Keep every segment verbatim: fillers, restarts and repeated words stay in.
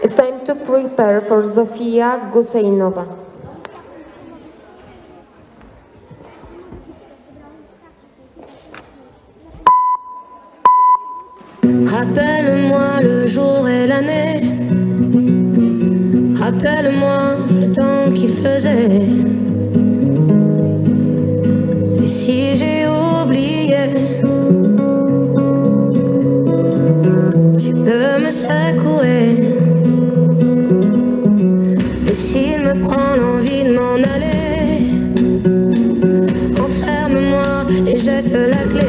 It's time to prepare for Zofia Guseinova. Rappelle-moi le jour et l'année, rappelle-moi le temps qu'il faisait. Et si j'ai oublié, tu peux me secouer. Et s'il me prend l'envie de m'en aller, enferme-moi et jette la clé.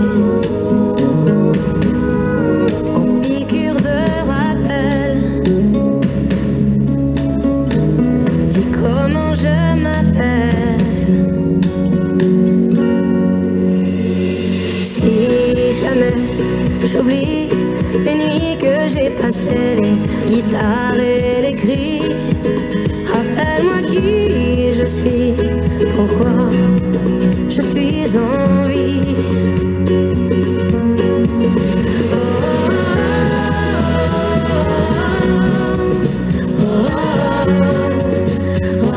J'oublie les nuits que j'ai passées, les guitares et les cris. Rappelle-moi qui je suis, pourquoi je suis en vie. Oh, oh, oh,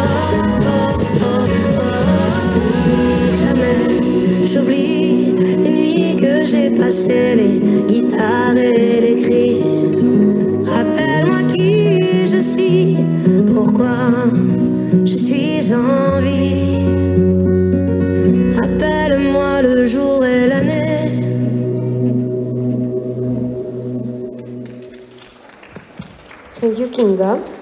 oh, si jamais j'oublie les nuits que j'ai passées, les guitares et les cris. Rappelle-moi qui je suis, pourquoi je suis en vie. Rappelle-moi le jour et l'année. Thank you, Kinga.